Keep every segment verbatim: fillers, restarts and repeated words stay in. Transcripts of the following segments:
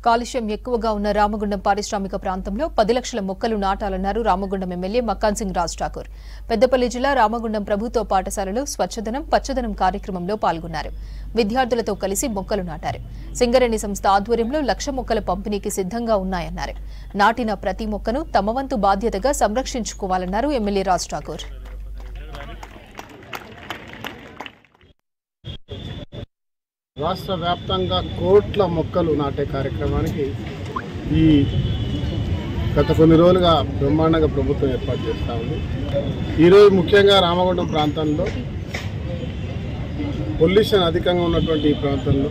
కాలుష్యం ఎక్కువగా ఉన్న రామగుండం పారిశ్రామిక ప్రాంతంలో పది లక్షల మొక్కలు నాటాలన్నారు రామగుండం ఎమ్మెల్యే మక్కాన్ సింగ్ రాజ్ ఠాకూర్. పెద్దపల్లి జిల్లా రామగుండం ప్రభుత్వ పాఠశాలలో స్వచ్ఛదనం పచ్చదనం కార్యక్రమంలో పాల్గొన్నారు. విద్యార్థులతో కలిసి మొక్కలు నాటారు. సింగరేణి సంస్థ ఆధ్వర్యంలో లక్ష మొక్కల పంపిణీకి సిద్ధంగా ఉన్నాయన్నారు. నాటిన ప్రతి మొక్కను తమ వంతు బాధ్యతగా సంరక్షించుకోవాలన్నారు ఎమ్మెల్యే రాజ్ ఠాకూర్. రాష్ట్ర వ్యాప్తంగా కోట్ల మొక్కలు నాటే కార్యక్రమానికి ఈ గత కొన్ని రోజులుగా బ్రహ్మాండంగా ప్రభుత్వం ఏర్పాటు చేస్తూ ఉంది. ఈరోజు ముఖ్యంగా రామగుండం ప్రాంతంలో పొల్యూషన్ అధికంగా ఉన్నటువంటి ఈ ప్రాంతంలో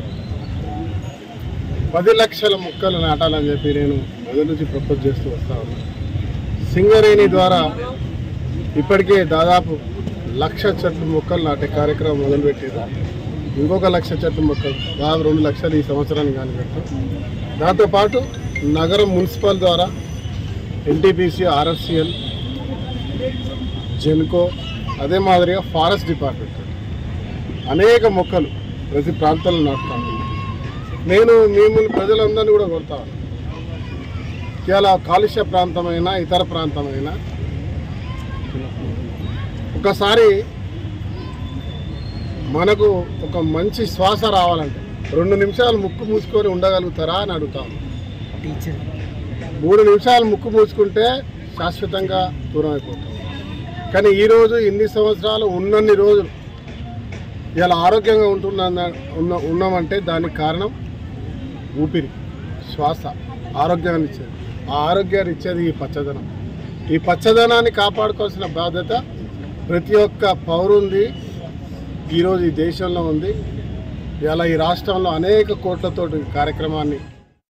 పది లక్షల మొక్కలు నాటాలని చెప్పి నేను మొదటి నుంచి ప్రపోజ్ చేస్తూ వస్తూ ఉన్నాను. సింగరేణి ద్వారా ఇప్పటికే దాదాపు లక్ష చెట్లు మొక్కలు నాటే కార్యక్రమం మొదలుపెట్టారు. ఇంకొక లక్ష చెట్టు మొక్కలు దాదాపు రెండు లక్షలు ఈ సంవత్సరానికి కానీ పెట్టాం. దాంతోపాటు నగరం మున్సిపల్ ద్వారా ఎన్టీపీసీ, ఆర్ఎఫ్సిఎల్, జెన్కో, అదే మాదిరిగా ఫారెస్ట్ డిపార్ట్మెంట్ అనేక మొక్కలు ప్రతి ప్రాంతాల్లో నాటుతాను. నేను మిమ్మల్ని ప్రజలందరినీ కూడా కోరుతాను, ఇవాళ కాలుష్య ప్రాంతమైనా ఇతర ప్రాంతమైనా ఒకసారి మనకు ఒక మంచి శ్వాస రావాలంటే రెండు నిమిషాలు ముక్కు మూసుకొని ఉండగలుగుతారా అని అడుగుతాము. మూడు నిమిషాలు ముక్కు మూసుకుంటే శాశ్వతంగా దూరం అయిపోతాం. కానీ ఈరోజు ఇన్ని సంవత్సరాలు ఉన్నన్ని రోజులు ఇలా ఆరోగ్యంగా ఉంటున్న ఉన్న ఉన్నామంటే దానికి కారణం ఊపిరి, శ్వాస, ఆరోగ్యాన్ని ఇచ్చేది. ఆ ఆరోగ్యాన్ని ఇచ్చేది ఈ పచ్చదనం. ఈ పచ్చదనాన్ని కాపాడుకోవాల్సిన బాధ్యత ప్రతి ఒక్క పౌరుంది. ఈరోజు ఈ దేశంలో ఉంది. ఇలా ఈ రాష్ట్రంలో అనేక కోట్లతో కార్యక్రమాన్ని